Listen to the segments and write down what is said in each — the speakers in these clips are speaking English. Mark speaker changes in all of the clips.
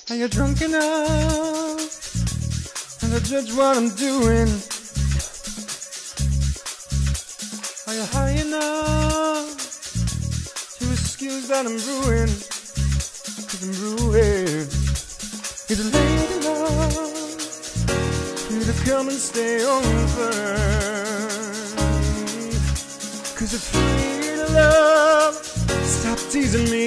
Speaker 1: Are you drunk enough to judge what I'm doing? Are you high enough to excuse that I'm ruined? 'Cause I'm ruined. Is it late enough for you to come and stay over? 'Cause if free to love, stop teasing me.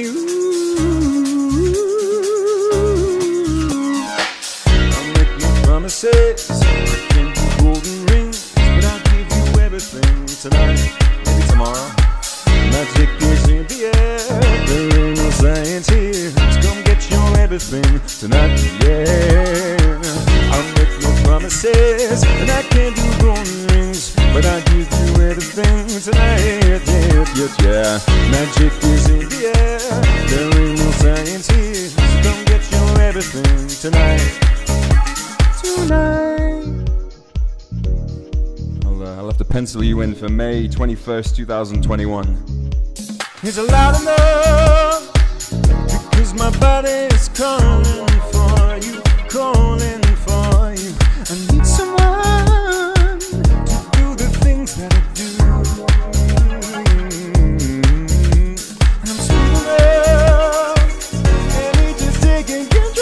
Speaker 1: I'll make no promises, I can't do golden rings, but I'll give you everything tonight, maybe tomorrow. Magic is in the air, there ain't no science here. So come get your everything tonight, yeah. I'll make no promises, and I can't do golden rings, but I'll give you everything tonight, yeah. Magic is in the air, there ain't no science here. So come get your everything tonight. I'll have to pencil you in for May 21st, 2021. Is it loud enough? Because my body is calling for you, calling for you. I need someone to do the things that I do. And I'm sweet enough, and it's just taking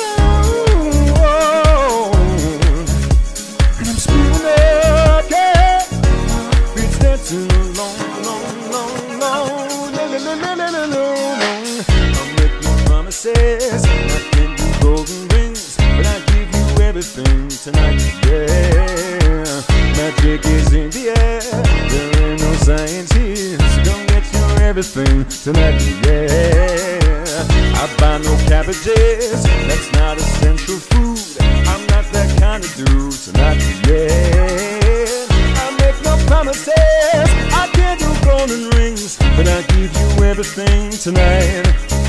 Speaker 1: control. And I'm sweet enough, yeah. It's dancing along, I'll make no promises, I can't do golden rings, but I give you everything tonight, yeah. Magic is in the air, there ain't no science here. So come get your everything tonight, yeah. I buy no cabbages, that's not essential food. I'm not that kind of dude tonight, yeah. I make no promises, I can't do golden rings, but I give you everything tonight.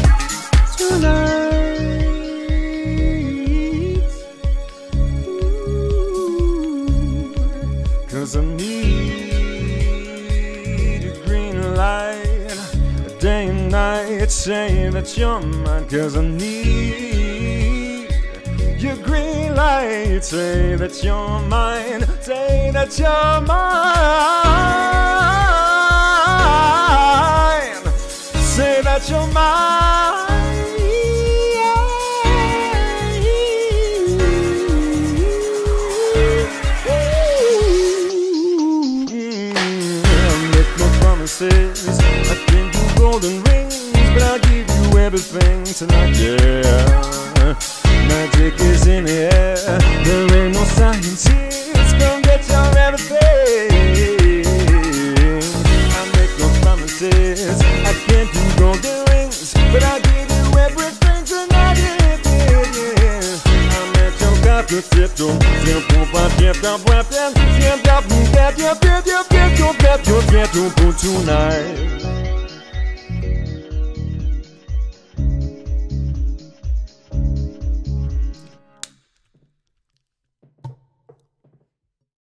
Speaker 1: Ooh, 'cause I need a green light, day and night, say that you're mine. 'Cause I need your green light, say that you're mine, say that you're mine, say that you're mine. I'll make no promises, I can't do golden rings, but I'll give you everything tonight, yeah. Magic is in the air, there ain't no science here. So come get your everything. I make no promises, I can't do golden rings, but I'll give you everything tonight, yeah. I'm at your capital, tempo by tempo, tempo, tempo, tempo, tempo, tempo, tempo, tempo, tempo, tonight.